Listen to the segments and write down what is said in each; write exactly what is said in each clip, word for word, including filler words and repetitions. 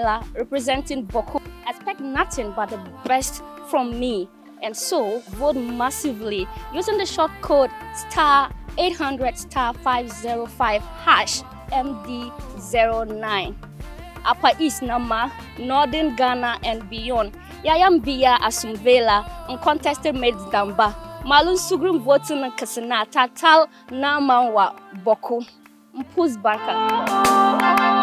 Asumvela, representing Boku. Expect nothing but the best from me, and so vote massively using the short code star eight hundred star five zero five hash M D zero nine. Upper East Nama, Northern Ghana and beyond. Yayam Bia Asumvela, uncontested made Damba. Malun Sugrum voting and Kasana, Tatal Namanwa Boku. Mpuz Barka.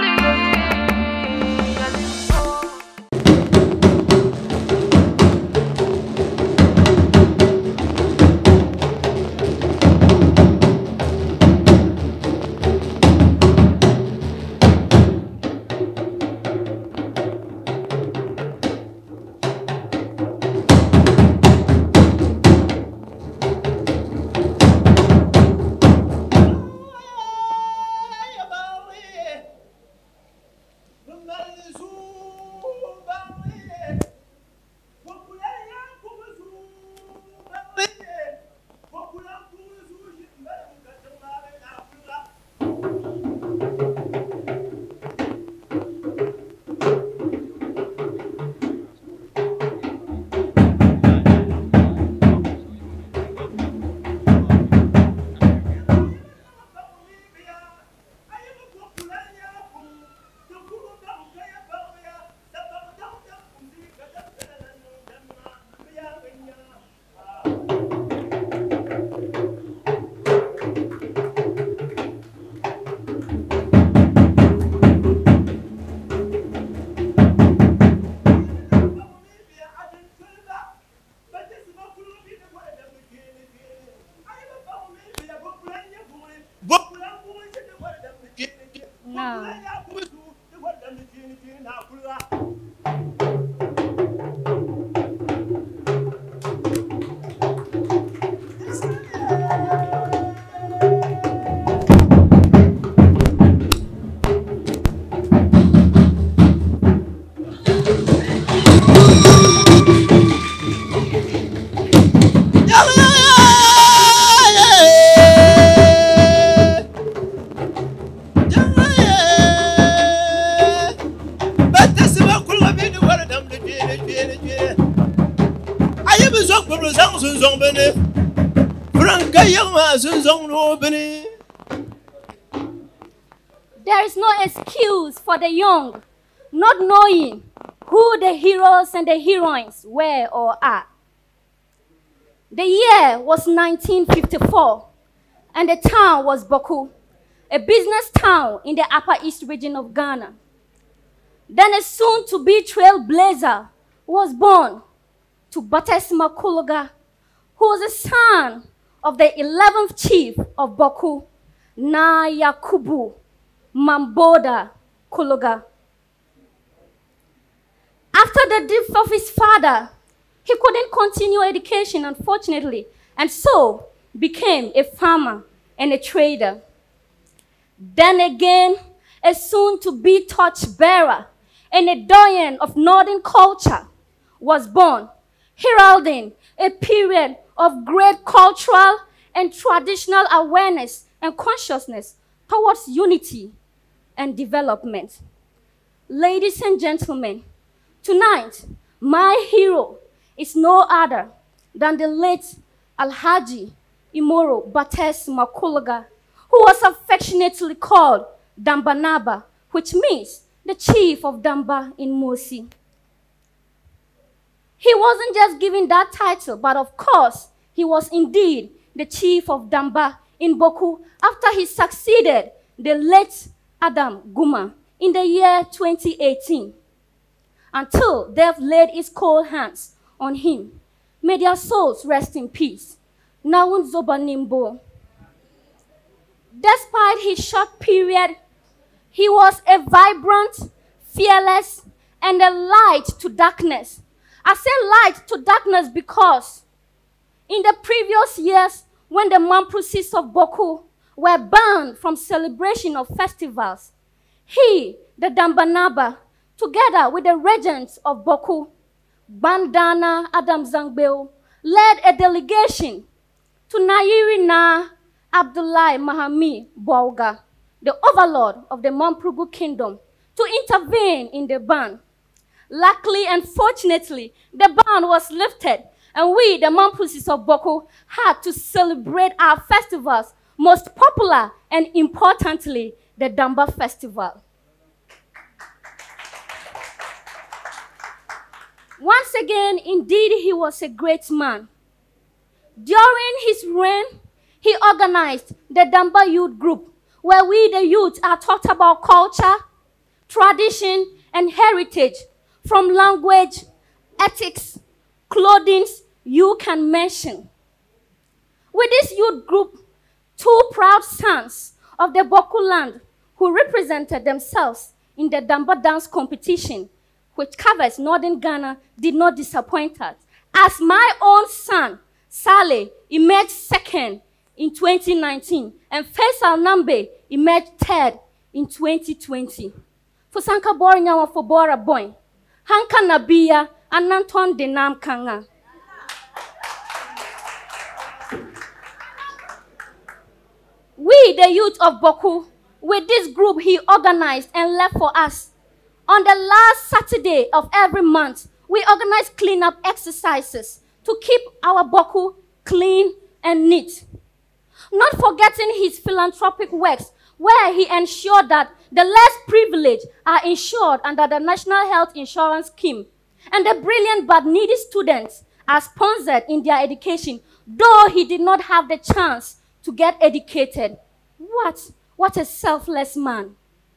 There is no excuse for the young not knowing who the heroes and the heroines were or are. The year was nineteen fifty-four, and the town was Boku, a business town in the Upper East region of Ghana. Then a soon-to-be trailblazer was born to Batesima Kuluga, who was the son of the eleventh chief of Boku, Na Yakubu Mamboda Kuluga. After the death of his father, he couldn't continue education, unfortunately, and so became a farmer and a trader. Then again, a soon-to-be torchbearer and a doyen of northern culture was born, heralding a period of great cultural and traditional awareness and consciousness towards unity and development. Ladies and gentlemen, tonight, my hero is no other than the late Alhaji Imoro Bates Makulaga, who was affectionately called Dambanaba, which means the chief of Damba in Mosi. He wasn't just given that title, but of course, he was indeed the chief of Damba in Boku after he succeeded the late Adam Guma in the year twenty eighteen, until death laid its cold hands on him. May their souls rest in peace. Nawun Zobanimbo. Despite his short period, he was a vibrant, fearless, and a light to darkness. I say light to darkness because in the previous years, when the Mamprosis of Boku were banned from celebration of festivals, he, the Dambanaba, together with the regents of Boku, Bandana Adam Zangbeo, led a delegation to Nairi Na Abdullahi Mahami Bouga, the overlord of the Mamprugu kingdom, to intervene in the ban. Luckily and fortunately, the ban was lifted, and we, the Mampusis of Boko, had to celebrate our festivals, most popular and importantly, the Damba Festival. Once again, indeed, he was a great man. During his reign, he organized the Damba Youth Group, where we, the youth, are taught about culture, tradition, and heritage, from language, ethics, clothing, you can mention. With this youth group, two proud sons of the Boku land who represented themselves in the Damba dance competition, which covers northern Ghana, did not disappoint us. As my own son, Saleh, emerged second in twenty nineteen, and Faisal Nambe emerged third in twenty twenty. For Sanka Borinyawa for Bora Boy, Hanka Nabia, and Nanton Denam Kanga. We, the youth of Boku, with this group he organized and left for us. On the last Saturday of every month, we organize cleanup exercises to keep our Boku clean and neat. Not forgetting his philanthropic works, where he ensured that the less privileged are insured under the National Health Insurance Scheme, and the brilliant but needy students are sponsored in their education, though he did not have the chance to get educated. What? What a selfless man.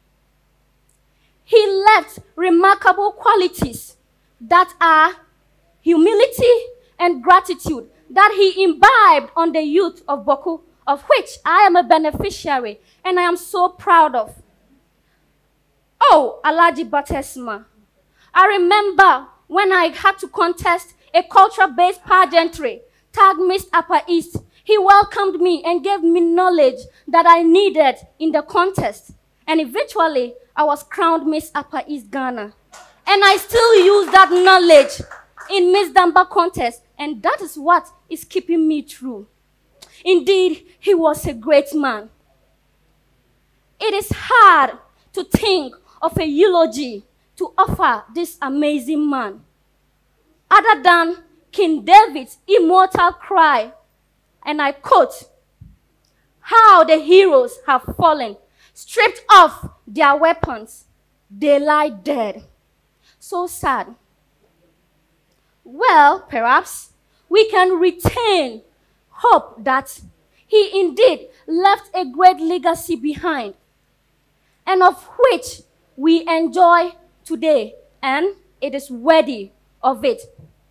He left remarkable qualities that are humility and gratitude that he imbibed on the youth of Boku, of which I am a beneficiary and I am so proud of. Oh, Alhaji Batesma, I remember when I had to contest a culture-based pageantry tagged Miss Upper East. He welcomed me and gave me knowledge that I needed in the contest. And eventually, I was crowned Miss Upper East Ghana. And I still use that knowledge in Miss Damba contest, and that is what is keeping me true. Indeed, he was a great man. It is hard to think of a eulogy to offer this amazing man, other than King David's immortal cry, and I quote, "How the heroes have fallen, stripped off their weapons, they lie dead." So sad. Well, perhaps we can retain hope that he indeed left a great legacy behind, and of which we enjoy today, and it is worthy of it.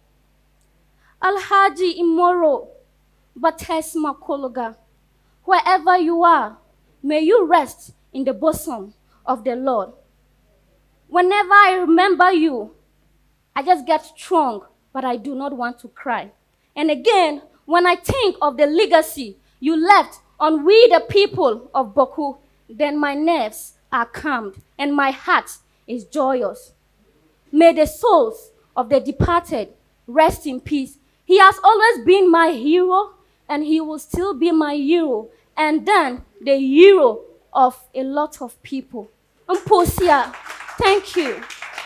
Alhaji Imoro Batesma Kologa, wherever you are, may you rest in the bosom of the Lord. Whenever I remember you, I just get strong, but I do not want to cry. And again, when I think of the legacy you left on we the people of Boku, then my nerves are calmed and my heart is joyous. May the souls of the departed rest in peace. He has always been my hero, and he will still be my hero, and then the hero of a lot of people. Mposia, thank you.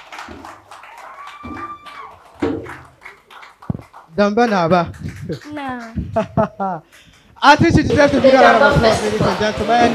Damba Naba. Nah. I think you deserve to be a round of applause, ladies and gentlemen.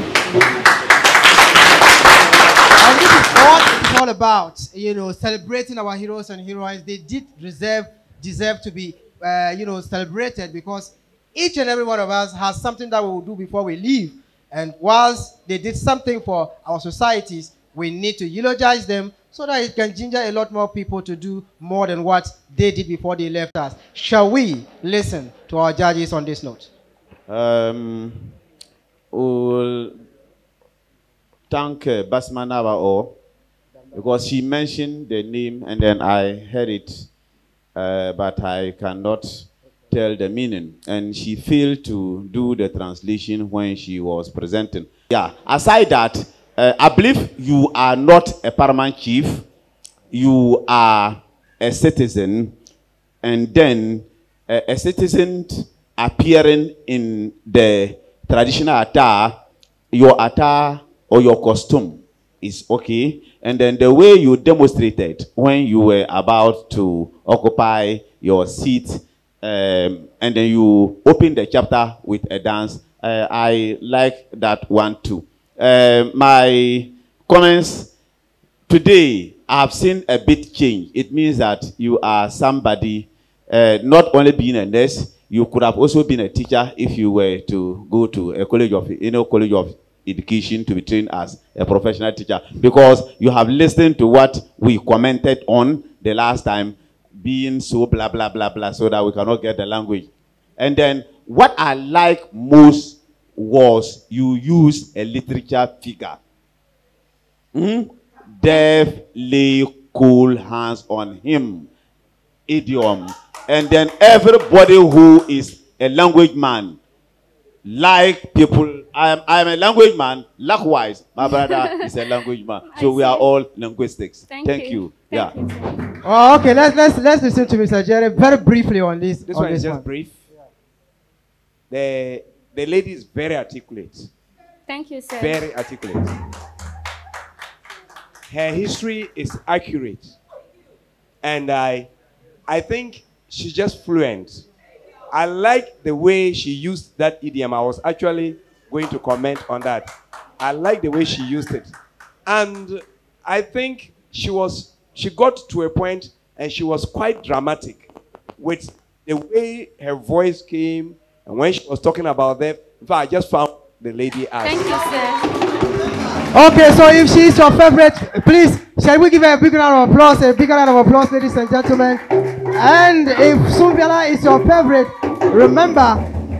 And this is what it's all about, you know, celebrating our heroes and heroines. They did deserve, deserve to be, uh, you know, celebrated, because each and every one of us has something that we will do before we leave. And whilst they did something for our societies, we need to eulogize them so that it can ginger a lot more people to do more than what they did before they left us. Shall we listen to our judges on this note? Um, we'll thank uh, Basmanaba O, because she mentioned the name and then I heard it, uh, but I cannot tell the meaning, and she failed to do the translation when she was presenting. Yeah, aside that, uh, I believe you are not a paramount chief, you are a citizen, and then uh, a citizen appearing in the traditional attire, your attire or your costume is okay. And then the way you demonstrated when you were about to occupy your seat, um, and then you opened the chapter with a dance, uh, I like that one too. Uh, my comments today, I have seen a bit change. It means that you are somebody, uh, not only being a nurse, you could have also been a teacher if you were to go to a college of, you know, college of education to be trained as a professional teacher, because you have listened to what we commented on the last time, being so blah blah blah blah, so that we cannot get the language. And then what I like most was you used a literature figure. Hmm? Death lay cool hands on him. Idiom. And then everybody who is a language man, like people, I'm, I'm a language man. Likewise, my brother is a language man. So we are all linguistics. Thank, Thank you. you. Thank Yeah. you. Oh, okay, let's let's let's listen to Mister Jerry very briefly on this. This on one is this just one. brief. The, the lady is very articulate. Thank you, sir. Very articulate. Her history is accurate. And I, I think she's just fluent. I like the way she used that idiom. I was actually going to comment on that. I like the way she used it. And I think she was, she got to a point and she was quite dramatic with the way her voice came and when she was talking about that. In fact, I just found the lady asked. Thank you, sir. Okay, so if she's your favorite, please, shall we give her a big round of applause? A big round of applause, ladies and gentlemen. And if Sumbiala is your favorite, remember.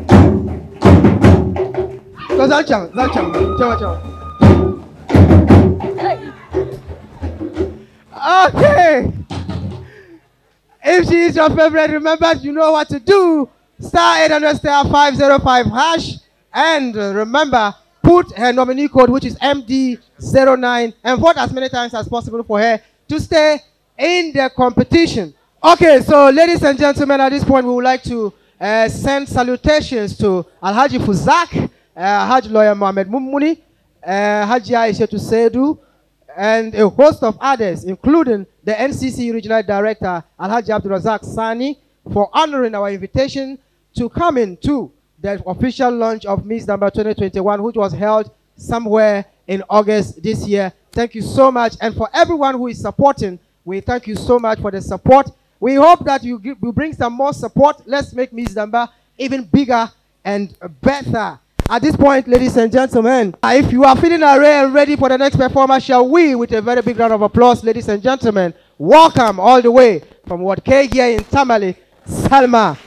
Okay. If she is your favorite, remember, you know what to do. Star eight hundred star five zero five hash. And uh, remember, put her nominee code, which is M D zero nine, and vote as many times as possible for her to stay in the competition. Okay, so ladies and gentlemen, at this point, we would like to uh, send salutations to Alhaji Fuzak, uh, Alhaji Lawyer Mohamed Mummuni, uh, Haji Aisha Sedu, and a host of others, including the N C C Regional Director, Alhaji Abdurazak Sani, for honoring our invitation to come in to the official launch of Miss Number twenty twenty-one, which was held somewhere in August this year. Thank you so much. And for everyone who is supporting, we thank you so much for the support. We hope that you, give, you bring some more support. Let's make Miss Number even bigger and better. At this point, ladies and gentlemen, if you are feeling array and ready for the next performer, shall we, with a very big round of applause, ladies and gentlemen, welcome all the way from Ward K here in Tamale, Salma